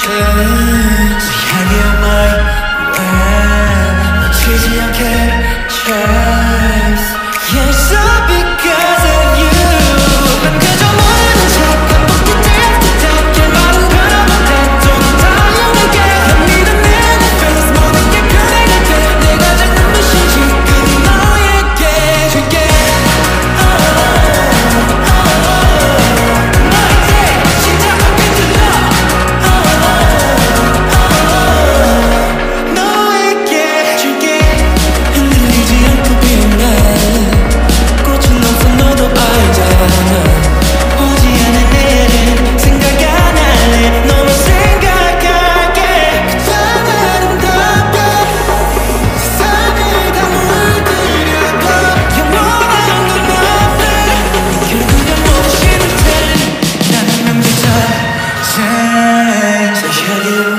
chance 향해 on my way 놓치지 않게 chase Yes, all because of you 난 그저 모르는 척 반복해 틱틱 말은 변함없대 또 달려내게 난 믿음 manifest 모든 게 변해갈 때 내가 잡는 미션지 그리 너에게 줄게 change.